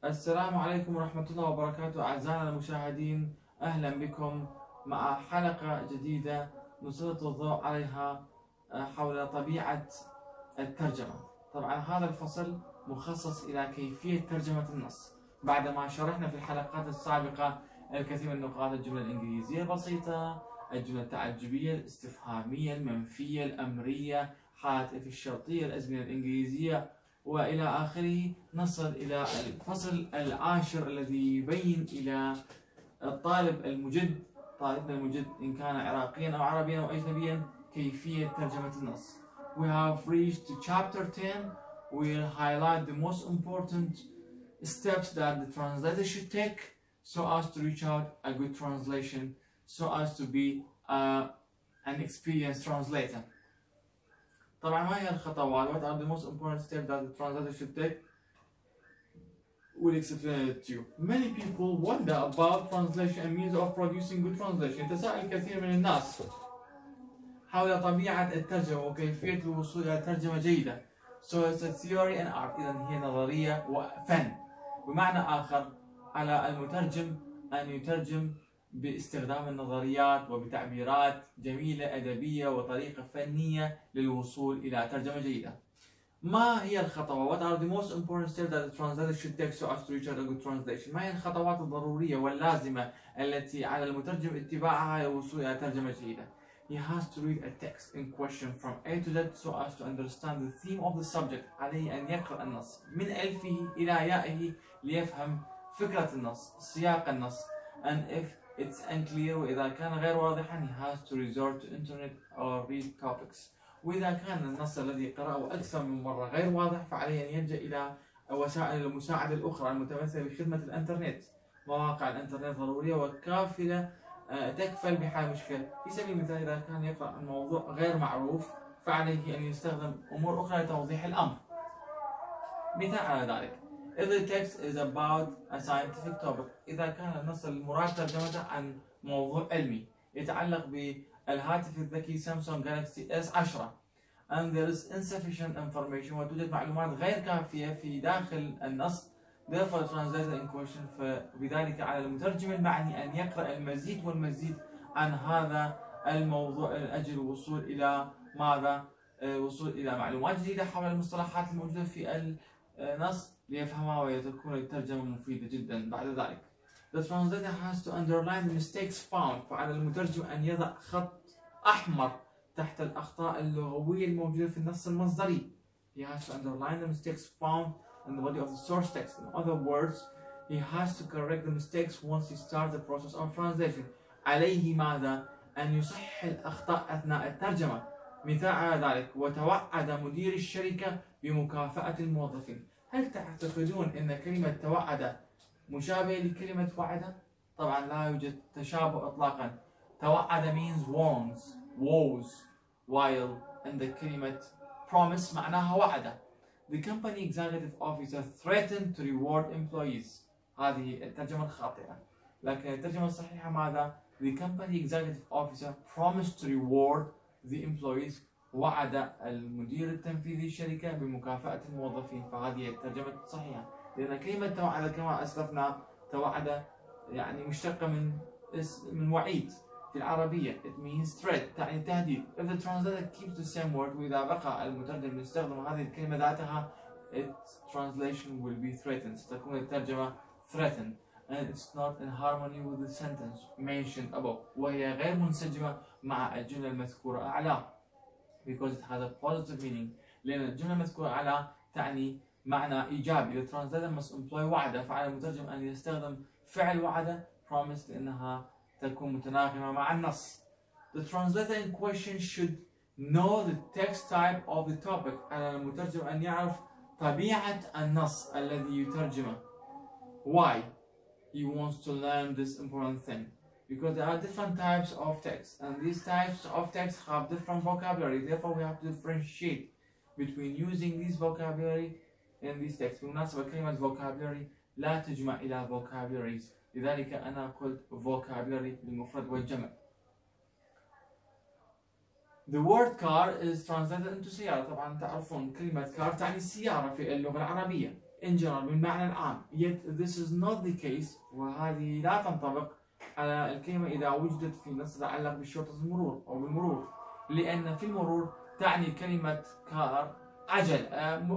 السلام عليكم ورحمة الله وبركاته أعزائنا المشاهدين، أهلا بكم مع حلقة جديدة نسلط الضوء عليها حول طبيعة الترجمة. طبعا هذا الفصل مخصص إلى كيفية ترجمة النص، بعدما شرحنا في الحلقات السابقة الكثير من نقاط الجملة الإنجليزية البسيطة، الجملة التعجبية، الاستفهامية، المنفية، الأمرية، حالة if الشرطية، الأزمنة الإنجليزية وإلى آخره. نصل إلى الفصل العاشر الذي يبين إلى الطالب المجد، طالبنا المجد إن كان عراقيا أو عربيا أو أجنبيا، كيفية ترجمة النص. We have reached to chapter 10. We'll highlight the most important steps that the translator should take so as to reach out a good translation, so as to be an experienced translator. طبعا ما هي الخطوات؟ What are the most important steps that the translator should take? We'll explain it to you. Many people wonder about translation and means of producing good translation. يتساءل كثير من الناس حول طبيعة الترجمة وكيفية الوصول إلى ترجمة جيدة. So it's a theory and art. إذا هي نظرية وفن. بمعنى آخر على المترجم أن يترجم باستخدام النظريات وبتعبيرات جميلة أدبية وطريقة فنية للوصول إلى ترجمة جيدة. ما هي الخطوات؟ What are the most important steps that the translator should take so as to reach out a good translation؟ ما هي الخطوات الضرورية واللازمة التي على المترجم اتباعها للوصول إلى ترجمة جيدة؟ He has to read a text in question from A to Z so as to understand the theme of the subject. عليه أن يقرأ النص من ألفه إلى يائه ليفهم فكرة النص، سياق النص. And if it's unclear وإذا كان غير واضحا he has to resort to internet or read topics. وإذا كان النص الذي قرأه أكثر من مرة غير واضح فعليه أن يلجأ إلى وسائل المساعدة الأخرى المتمثلة بخدمة الإنترنت. مواقع الإنترنت ضرورية وكافلة تكفل بحل مشكلة. في سبيل المثال إذا كان يقرأ عن موضوع غير معروف فعليه أن يستخدم أمور أخرى لتوضيح الأمر. مثال على ذلك: If the text is about a scientific topic، إذا كان النص المراد ترجمته عن موضوع علمي يتعلق بالهاتف الذكي سامسونج جالكسي S10 and there is insufficient information وتوجد معلومات غير كافية في داخل النص، therefore the translator in question، فبذلك على المترجم المعني أن يقرأ المزيد والمزيد عن هذا الموضوع من أجل الوصول إلى ماذا؟ الوصول إلى معلومات جديدة حول المصطلحات الموجودة في النص ليفهمها وتكون الترجمة مفيدة جدا. بعد ذلك the translator has to underline the mistakes found، فعلى المترجم أن يضع خط أحمر تحت الأخطاء اللغوية الموجودة في النص المصدري. He has to underline the mistakes found in the body of the source text. In other words, he has to correct the mistakes once he starts the process of translation. عليه ماذا؟ أن يصحح الأخطاء أثناء الترجمة. مثال على ذلك: وتوعد مدير الشركة بمكافأة الموظفين. هل تعتقدون أن كلمة توعد مشابهة لكلمة وعد؟ طبعا لا يوجد تشابه إطلاقا. توعد means woes while عند كلمة promise معناها وعد. The company executive officer threatened to reward employees. هذه الترجمة الخاطئة، لكن الترجمة الصحيحة ماذا؟ The company executive officer promised to reward the employees. وعد المدير التنفيذي للشركة بمكافأة الموظفين، فهذه الترجمة الصحيحة. لأن كلمة توعد كما أسلفنا توعد يعني مشتقة من وعيد في العربية. It means threat، تعني تهديد. If the translator keeps the same word، وإذا بقى المترجم يستخدم هذه الكلمة ذاتها its translation will be threatened، ستكون الترجمة threatened and it's not in harmony with the sentence mentioned above، وهي غير منسجمة مع الجملة المذكورة أعلى because it has a positive meaning، لأن الجملة المذكورة أعلى تعني معنى إيجابي. The translator must employ وعد، فعلى المترجم أن يستخدم فعل وعد promise لأنها تكون متناغمة مع النص. The translator in question should know the text type of the topic. على المترجم أن يعرف طبيعة النص الذي يترجمه. Why? He wants to learn this important thing because there are different types of text and these types of text have different vocabulary, therefore we have to differentiate between using this vocabulary in these texts. بالمناسبة كلمة vocabulary لا تجمع إلى vocabularies، لذلك أنا قلت vocabulary للمفرد والجمع. The word car is translated into سيارة. طبعا تعرفون كلمة car تعني سيارة في اللغة العربية. in general بالمعنى العام. Yet this is not the case، وهذه لا تنطبق على الكلمة إذا وجدت في نص يتعلق بشرطة المرور أو بالمرور، لأن في المرور تعني كلمة car عجل،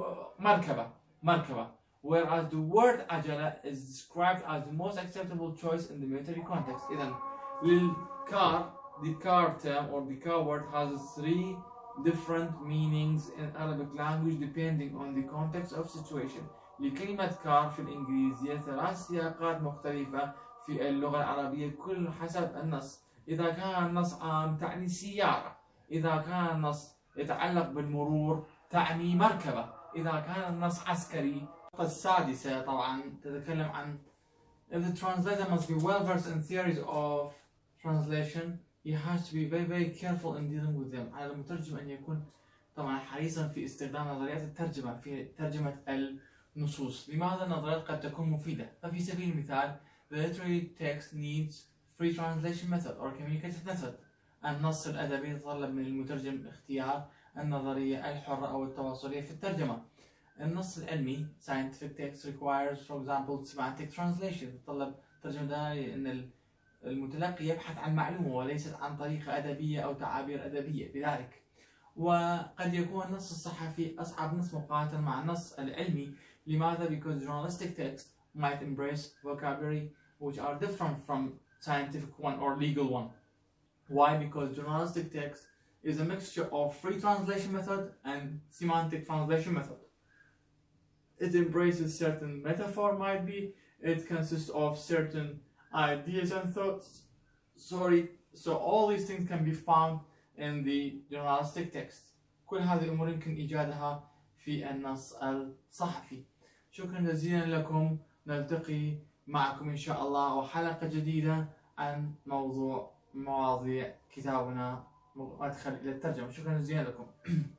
مركبة. Whereas the word عجلة is described as the most acceptable choice in the military context. إذا للcar the car term or the car word has 3 different meanings in Arabic language depending on the context of situation. لكلمة car في الإنجليزية 3 سياقات مختلفة في اللغة العربية كل حسب النص. إذا كان النص عام تعني سيارة، إذا كان النص يتعلق بالمرور تعني مركبة، إذا كان النص عسكري. السادسة طبعا تتكلم عن if the translator must be well versed in theories of translation he has to be very careful in dealing with them. على المترجم أن يكون طبعا حريصا في استخدام نظريات الترجمة في ترجمة النصوص. لماذا النظريات قد تكون مفيدة؟ ففي سبيل المثال the literary text needs free translation method or communicative method. النص الأدبي يتطلب من المترجم اختيار النظرية الحرة أو التواصلية في الترجمة. النص العلمي scientific text requires for example semantic translation، يتطلب ترجمة دلالية أن المتلقي يبحث عن معلومة وليست عن طريقة أدبية أو تعابير أدبية. لذلك وقد يكون النص الصحفي أصعب نص مقارنة مع النص العلمي. لماذا؟ because journalistic text might embrace vocabulary which are different from scientific one or legal one. Why? because journalistic text is a mixture of free translation method and semantic translation method. It embraces certain metaphor, might be, it consists of certain ideas and thoughts. So all these things can be found in the journalistic text. كل هذه الأمور يمكن إيجادها في النص الصحفي. شكرا جزيلا لكم، نلتقي معكم إن شاء الله وحلقة جديدة عن مواضيع كتابنا مدخل إلى الترجمة. شكرا جزيلا لكم.